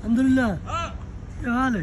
الحمد لله. كيف حالك؟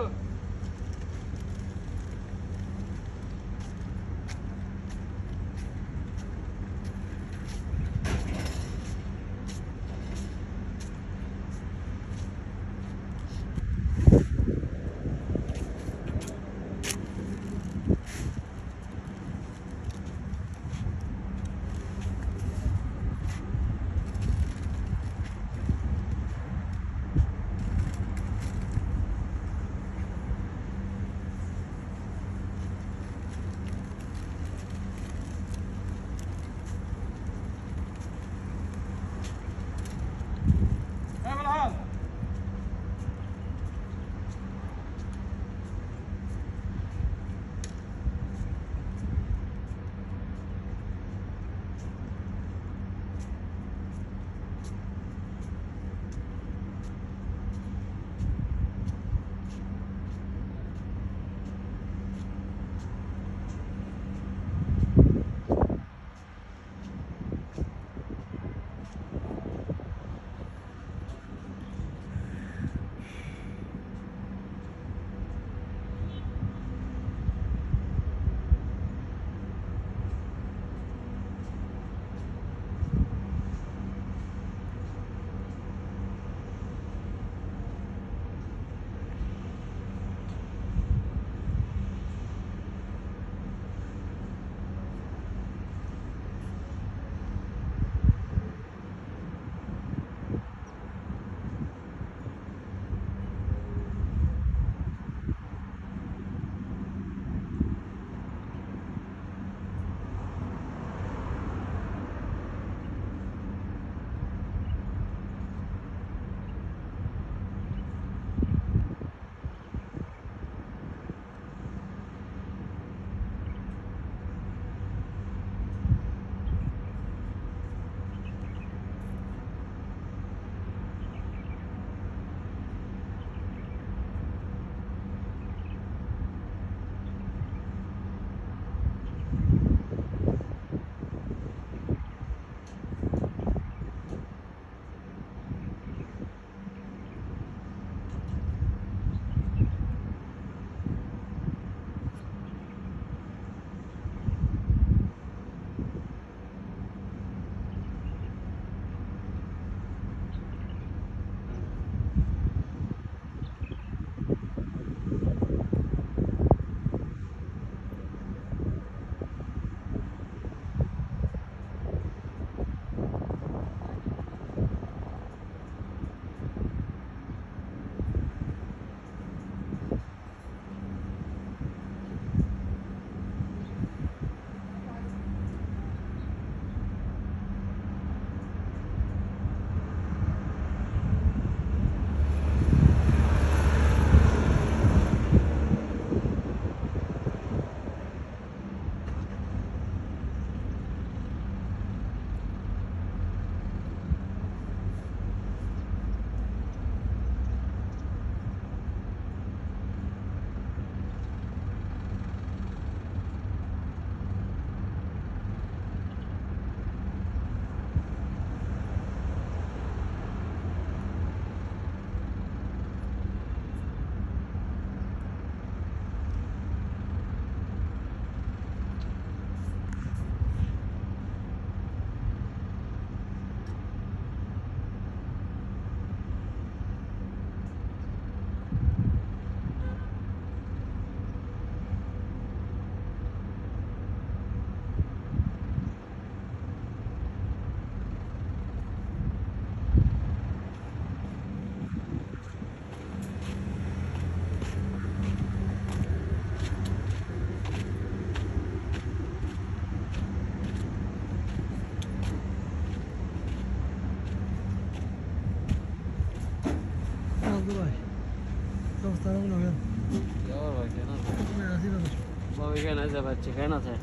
बच्चे कहना था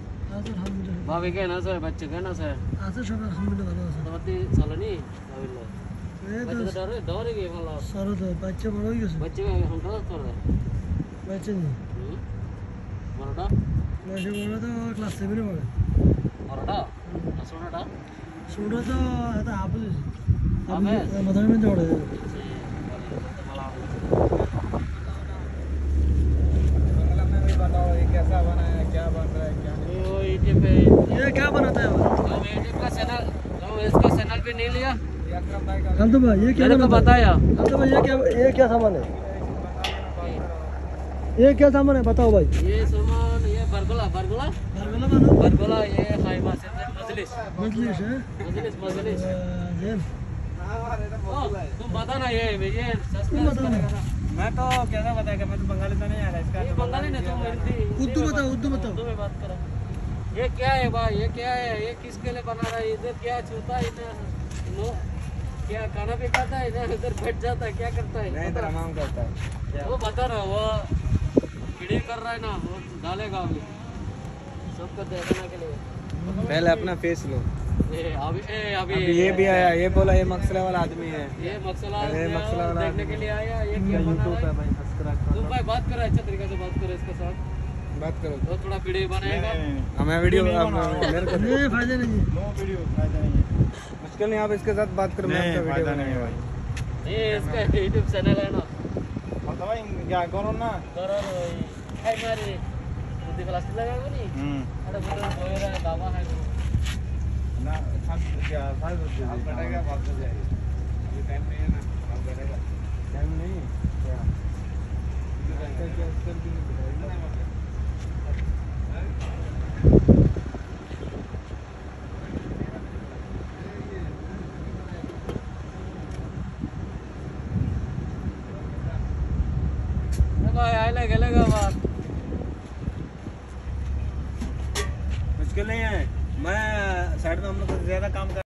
भाभी कहना था बच्चे कहना था আছে সব আলহামদুলিল্লাহ ভালো আছে তোমাদের চলনি ভাবিলো बच्चे तो डर गए मतलब সারা তো বাচ্চা বড় হয়ে গেছে बच्चे हम तो कर रहे বাচ্চা নেই বড়টা বড় তো ক্লাস 7 এ পড়ে বড়টা ছোটটা ছোট তো এটা হাফেজ হাফেজ মাথার মধ্যে পড়ে खालतू भाई ये क्या मैंने तो बताया। खालतू भाई ये क्या सामान है? ये क्या सामान है बताओ भाई। ये सामान ये बरगुला बरगुला बरगुला मानो बरगुला ये खाइमा से मजलिस मजलिस है मजलिस मजलिस। जेन तुम बता ना ये तुम सस्पेंस बताओ ना। करेगा ना। मैं तो कैसा बताया मैं तो बंगाली तो नहीं आ रहा इसका। ये बंगाली नहीं तुम हिंदी उर्दू बताओ उर्दू बताओ। उर्दू में बात करो। ये क्या है भाई ये क्या है ये किसके लिए बना रहा है इधर क्या छूता है इधर नो क्या खाना भी खाता है इधर इधर बैठ जाता है क्या करता है नहीं बता। तमाम करता है। वो बता रहा वो वीडियो कर रहा है ना वो डालेगा अभी सबको देखने के लिए। पहले अपना फेस लो। अभी अभी ये भी आया ये बोला ये मक्सला वाला आदमी है। ये मक्सला अरे मक्सला वाला देखने के लिए आया ये क्या बना यूट्यूब पे रहा है भाई सब्सक्राइब तुम भाई बात करो अच्छा तरीके से बात करो इसके साथ बात करो। तो थोड़ा वीडियो बनाएगा। हमें वीडियो मेरे को नहीं फायदा नहीं है। नो वीडियो फायदा नहीं है। मुश्किल नहीं आप इसके साथ बात करो मैं आपका वीडियो फायदा नहीं है भाई। ये इसका यूट्यूब चैनल है ना मतलब भाई क्या करो ना। करो है मारी बुद्धि क्लास लगाएगा नहीं अरे बोलो बोल रहा है बाबा है ना क्या फायदा होता है। आप कटेगा बात हो जाएगी। अभी टाइम नहीं है ना आप कटेगा। टाइम नहीं है क्या भाई आए लगेगा बात मुश्किल नहीं है। मैं साइड में हम लोग ज्यादा काम कर